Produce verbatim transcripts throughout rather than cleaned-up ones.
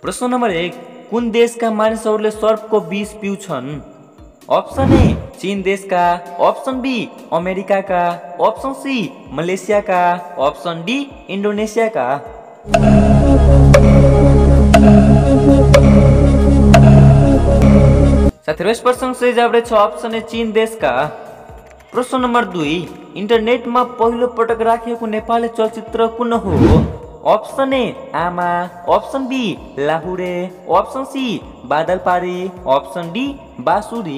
प्रश्न नम्बर एक, कुन देशका मानिसहरूले सर्पको विष पिउँछन्? अप्सन ए चीन देशका, अप्सन बी अमेरिकाका, अप्सन सी मलेसियाका, अप्सन डी इन्डोनेसियाका। साथीहरु यस प्रश्नको सही जवाब रहेछ अप्सन ए चीन देशका। प्रश्न नम्बर दुई, इन्टरनेटमा पहिलो पटक राखिएको नेपाली चलचित्र कुन हो? अप्सन ए आमा, अप्सन बी लाहुरे, अप्सन सी बादलपारी, अप्सन डी बाँसुरी।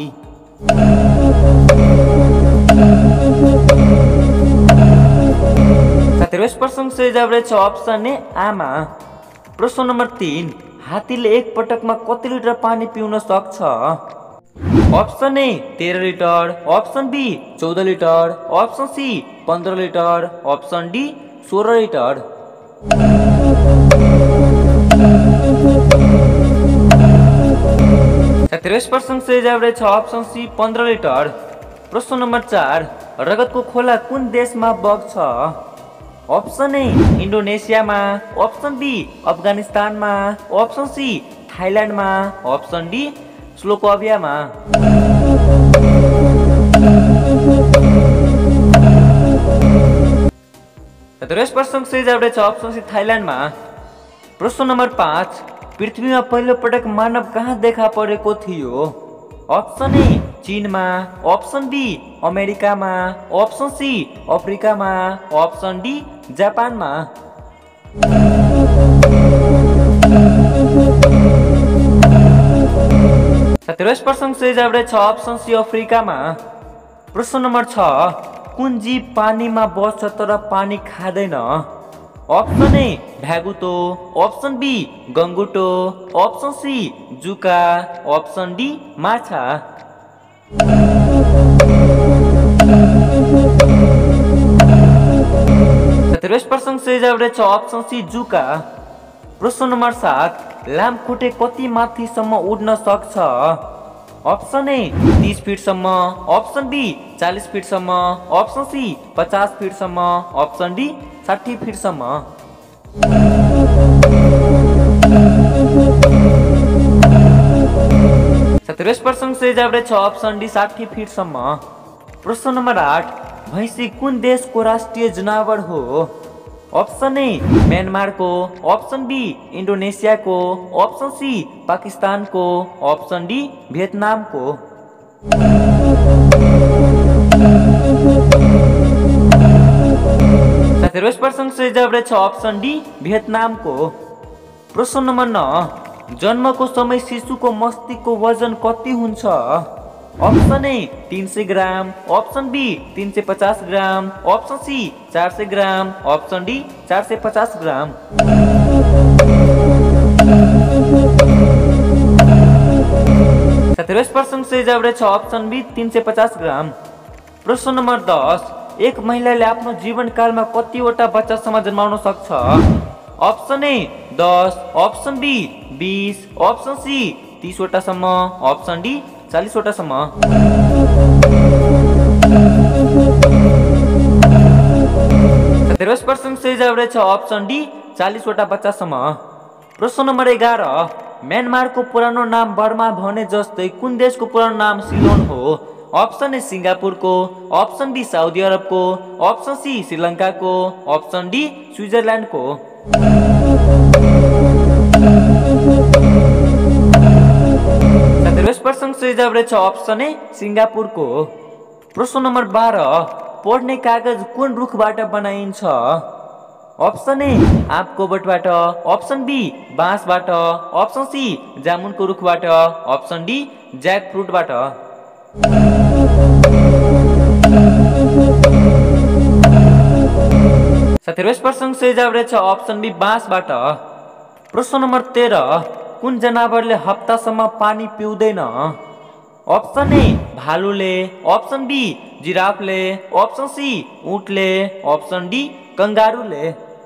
साथीहरु यस प्रश्नको सही जवाब रहेछ अप्सन ए आमा। प्रश्न नम्बर तीन, हात्तीले एक पटकमा कति लिटर पानी पिउन सक्छ? अप्सन ए तेह्र लिटर, अप्सन बी चौध लिटर, अप्सन सी पन्ध्र लिटर, अप्सन डी सोह्र लिटर। साथीहरु यस प्रश्नको सही जवाब रहेछ अप्सन सी पन्ध्र लिटर। प्रश्न नम्बर चार, रगतको खोला कुन देशमा बग्छ? अप्सन ए इन्डोनेसियामा, अप्सन बी अफगानिस्तानमा, अप्सन सी थाइल्यान्डमा, अप्सन डी स्लोभाकियामा। साथीहरु यस प्रश्नको सही जवाब रहेछ अप्सन सी थाइल्यान्डमा। प्रश्न नम्बर पाँच, पृथ्वीमा पहिलो पटक मानव कहाँ देखा परेको थियो? अप्सन ए चीनमा, अप्सन बी अमेरिकामा, अप्सन सी अफ्रिकामा, अप्सन डी जापानमा। साथीहरु यस प्रश्नको सही जवाब रहेछ अप्सन सी अफ्रिकामा। प्रश्न नम्बर छ, कुन जीव पानीमा बस्छ तर पानी खाँदैन? अप्सन ए भ्यागुतो, अप्सन बी गङ्गुटो, अप्सन सी जुका, अप्सन डी माछा। साथीहरु यस प्रश्नको सही जवाब रहेछ अप्सन सी जुका। प्रश्न नम्बर सात, लामखुट्टे कति माथिसम्म उड्न सक्छ? अप्सन ए तीस फिटसम्म, अप्सन बी चालीस फिटसम्म, अप्सन सी पचास फिटसम्म, अप्सन डी साठी फिटसम्म। साथीहरु यस प्रश्नको सही जवाब रहेछ अप्सन डी साठी फिटसम्म। प्रश्न नम्बर आठ, भैँसी कुन देशको राष्ट्रिय जनावर हो? अप्सन ए म्यानमारको, अप्सन बी इन्डोनेसियाको, अप्सन सी पाकिस्तानको, अप्सन डी भियतनामको। साथीहरु यस प्रश्नको सही जवाब रहेछ अप्सन डी भियतनामको। प्रश्न नम्बर नौ, जन्मको समय शिशुको मस्तिष्कको वजन कति हुन्छ? अप्सन ए तीन सय ग्राम, अप्सन बी तीन सय पचास ग्राम, अप्सन सी चार सय ग्राम, अप्सन डी चार सय पचास ग्राम। साथीहरु यस प्रश्नको सही जवाब रहेछ अप्सन बी तीन सय पचास ग्राम। प्रश्न नम्बर दस, एक महिलाले आफ्नो जीवनकालमा कतिवटा बच्चासम्म जन्माउन सक्छ? अप्सन ए दस, अप्सन बी बीस, अप्सन सी तीसवटासम्म, अप्सन डी चालीसवटासम्म। साथीहरु यस प्रश्नको सही जवाब रहेछ अप्सन डी चालीसवटा बच्चासम्म। प्रश्न नम्बर एघार, म्यानमारको पुरानो नाम बर्मा भने जस्तै कुन देशको पुरानो नाम सिलोन हो? अप्सन ए सिङ्गापुरको, अप्सन बी साउदी अरबको, अप्सन सी श्रीलङ्काको, अप्सन डी स्विजरल्यान्डको। साथीहरु यस प्रश्नको सही जवाब रहेछ अप्सन ए सिङ्गापुरको। प्रश्न नम्बर बाह्र, पढ्ने कागज कुन रुखबाट बनाइन्छ? अप्सन ए आँपको बोटबाट, अप्सन बी बाँसबाट, अप्सन सी जामुनको रुखबाट, अप्सन डी ज्याक फ्रुटबाट। साथीहरु यस प्रश्नको सही जवाब रहेछ अप्सन बी बाँसबाट। प्रश्न नम्बर तेह्र, कुन जनावरले हप्तासम्म पानी पिउँदैन? अप्सन ए भालुले, अप्सन बी जिराफले, अप्सन सी ऊँटले, अप्सन डी कंगारुले।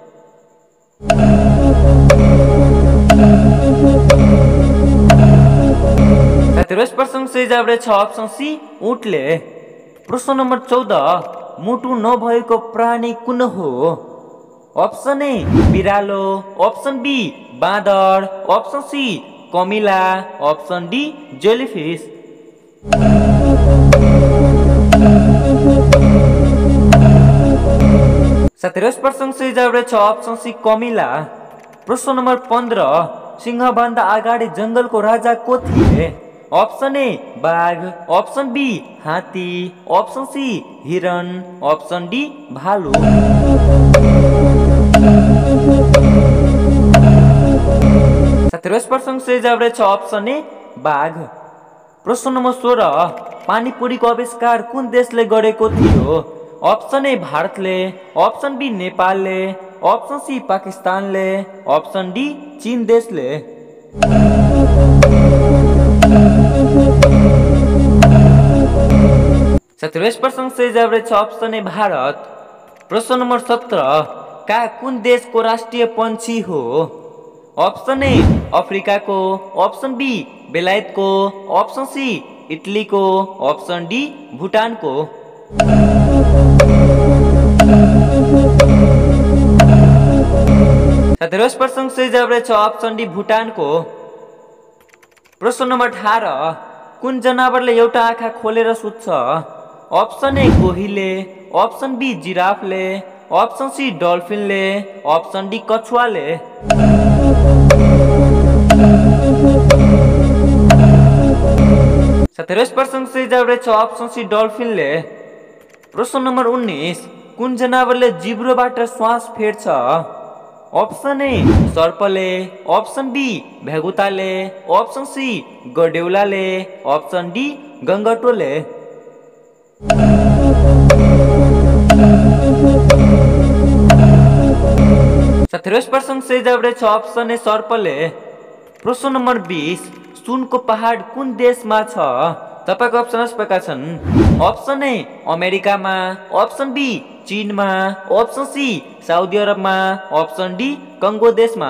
साथीहरु यस प्रश्नको सही जवाब रहेछ अप्सन सी ऊँटले। प्रश्न नम्बर चौध, मुटु नभएको प्राणी कुन हो? अप्सन ए बिरालो, अप्सन बी बाँदर, अप्सन सी कमिला, अप्सन डी जेलीफिस। साथै यस प्रश्नको सही जवाब रहेछ अप्सन सी कमिला। प्रश्न नम्बर पन्ध्र, सिंहभन्दा अगाडि जङ्गलको राजा को थिए? अप्सन ए बाघ, अप्सन बी हात्ती, अप्सन सी हिरण, अप्सन डी भालु। साथै यस प्रश्नको सही जवाब रहेछ अप्सन ए बाघ। प्रश्न नम्बर सोह्र, पानीपुरीको आविष्कार कुन देशले गरेको थियो? अप्सन ए भारतले, अप्सन बी नेपालले, अप्सन सी पाकिस्तानले, अप्सन डी चीन देशले। साथै यस प्रश्नको सही जवाब रहेछ अप्सन ए भारत। प्रश्न नम्बर सत्र, काग कुन देशको राष्ट्रिय पक्षी हो? अप्सन ए अफ्रिकाको, अप्सन बी बेलायतको, अप्सन सी इटलीको, अप्सन डी भुटानको। साथै यस प्रश्नको सही जवाब रहेछ अप्सन डी भुटानको। प्रश्न नम्बर अठार, कुन जनावरले एउटा आँखा खोलेर सुत्छ? अप्सन ए गोहीले, अप्सन बी जिराफले, अप्सन सी डल्फिनले, अप्सन डी कछुवाले। साथै यस प्रश्नको सही जवाब रहेछ अप्सन सी डल्फिनले। प्रश्न नम्बर उन्नाइस, कुन जनावरले जिब्रोबाट श्वास फेर्छ? अप्सन ए सर्पले, अप्सन बी भ्यागुताले, अप्सन सी गडेउलाले, अप्सन डी गङ्गटोले। साथै यस प्रश्नको सही जवाब रहेछ अप्सन ए सर्पले। प्रश्न नम्बर बीस, सुनको पहाड कुन देशमा छ? तपाईको अप्सनस प्रकार छन्। अप्सन ए अमेरिकामा, अप्सन बी चीनमा, अप्सन सी साउदी अरबमा, अप्सन डी कङ्गो देशमा।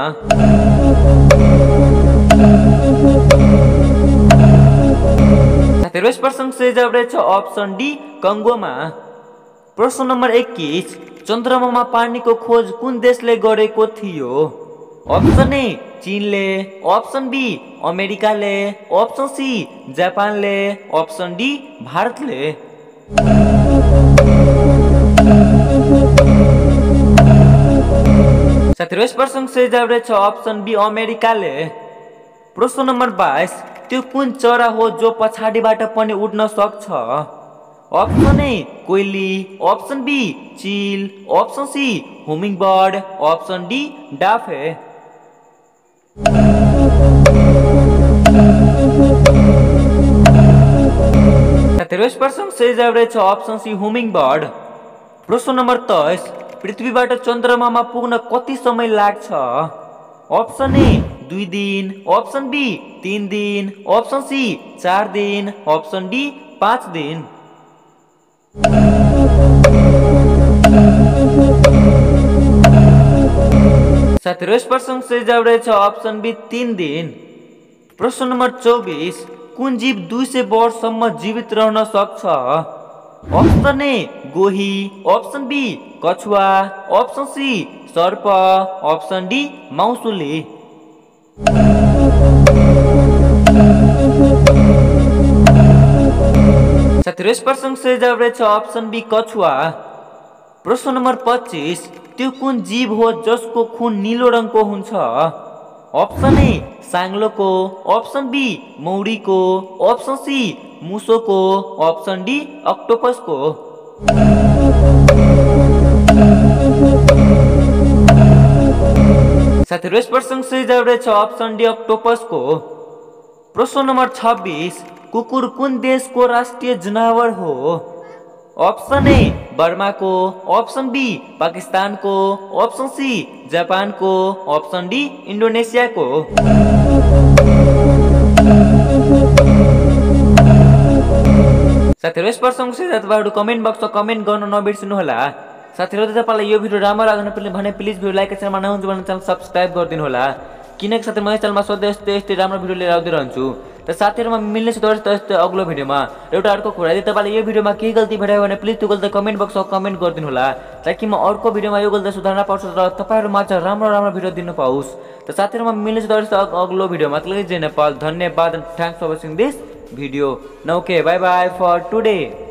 साथै यस प्रश्नको सही जवाब रहेछ अप्सन डी कङ्गोमा। प्रश्न नम्बर एक्काइस, चन्द्रमामा पानीको खोज कुन देशले गरेको थियो? अप्सन ए चीनले, अप्सन बी अमेरिकाले, अप्सन सी जापानले, अप्सन डी भारतले। साथै यस प्रश्नको सही जवाब रहेछ अप्सन बी अमेरिकाले। प्रश्न नम्बर बाइस, त्यो कुन चरा हो जो पछाडिबाट पनि उड्न सक्छ? अप्सन ए कोइली, अप्सन बी चिल, option C hummingbird, option D डाफे। साथै यस प्रश्नको सही जवाब रहेछ अप्सन सी हुमिङ बर्ड। प्रश्न नम्बर तेइस, पृथ्वीबाट चन्द्रमामा पुग्न कति समय लाग्छ? अप्सन ए दुई दिन, अप्सन बी तीन दिन, अप्सन सी चार दिन, अप्सन डी पाँच दिन। साथै यस प्रश्नको सही जवाब रहेछ अप्सन बी तीन दिन। प्रश्न नम्बर चौबिस, कुन जीव दुई सय वर्षसम्म जीवित रहन सक्छ? अप्सन ए गोही, अप्सन बी कछुवा, अप्सन सी सर्प, अप्सन डी माउसुली। साथै यस प्रश्नको सही जवाब रहेछ अप्सन बी कछुवा। प्रश्न नम्बर पच्चिस, त्यो कुन जीव हो जसको खुन नीलो रङको हुन्छ? अप्सन ए साङ्लोको, अप्सन बी मौरीको, अप्सन सी मुसोको, अप्सन डी अक्टोपसको। साथै यस प्रश्नको सही जवाब रहेछ अप्सन डी अक्टोपसको। प्रश्न नम्बर छब्बिस, कुकुर कुन देशको राष्ट्रिय जनावर हो? अप्सन ए बर्माको, अप्सन बी पाकिस्तानको, अप्सन सी जापानको, अप्सन डी इन्डोनेसियाको। साथीहरु यस प्रश्नको सही जवाब कमेन्ट बक्समा कमेन्ट गर्न नबिर्सनु होला। साथीहरु तपाईलाई यो भिडियो राम्रो लाग्यो भने प्लिज भिडियो लाइक र च्यानलमा नहुनुहुन्छ भने च्यानल सब्स्क्राइब गरिदिनु होला, किनकि साथै म यस च्यानलमा सधैँ यस्तै यस्तै राम्रो भिडियो लिएर आउँदै रहन्छु। त साथीहरुमा मिल्ने छ त अग्लो भिडियोमा। एउटा अर्को कुरा यदि तपाईले यो भिडियोमा के गल्ती भेटायो भने प्लिज त्यो गल्ती कमेन्ट बक्समा कमेन्ट गरिदिनु होला ताकि म अर्को भिडियोमा यो गल्ती सुधार्न पाउँछु र तपाईहरुमा चाहिँ राम्रो राम्रो भिडियो दिन पाउँछु। त साथीहरुमा मिल्ने छ त अग्लो भिडियोमा त्यसलाई जय नेपाल। धन्यवाद, thanks for watching this video. Now okay, bye bye for today.